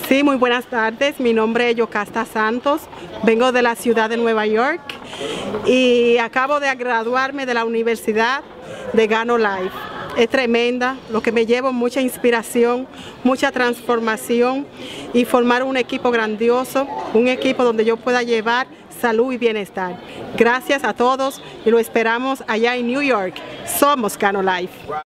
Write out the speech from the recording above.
Sí, muy buenas tardes. Mi nombre es Yocasta Santos. Vengo de la ciudad de Nueva York y acabo de graduarme de la Universidad de Gano Life. Es tremenda, lo que me llevo mucha inspiración, mucha transformación y formar un equipo grandioso, un equipo donde yo pueda llevar salud y bienestar. Gracias a todos y lo esperamos allá en New York. Somos Gano Life.